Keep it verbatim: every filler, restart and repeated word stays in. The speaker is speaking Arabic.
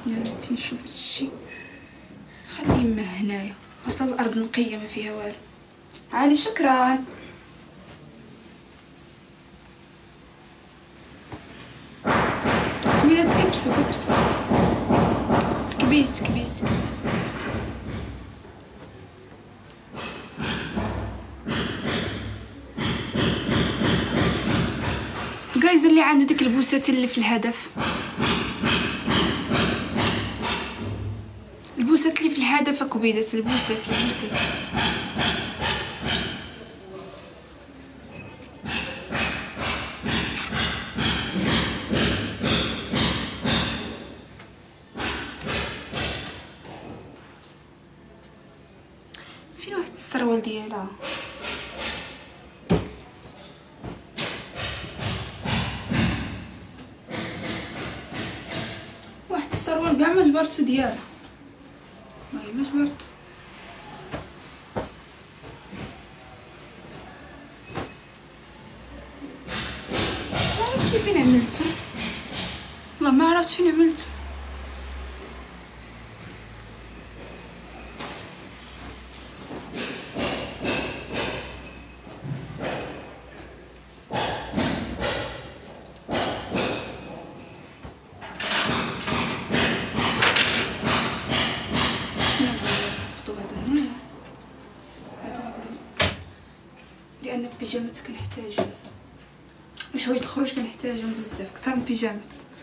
نارتي نشوف هادشي. خليه يما هنايا، اصلا الارض نقيه ما فيها والو. عالي شكرا. تبيا تكبسو كبسو تكبيس تكبيس تكبيس. جايز اللي عنده ديك البوسات اللي في الهدف، البوسات اللي في الهدف كبيدات، البوسات البوسات فين واحد السروال ديالها. واحد السروال كاع ما جبرتو ديالها، والله ما جبرت. ما عرفتش فين عملتو، والله ما عرفت فين عملتو. لان البيجامات كنحتاجهم، الحوايج الخروج كنحتاجهم بزاف اكثر من البيجامات.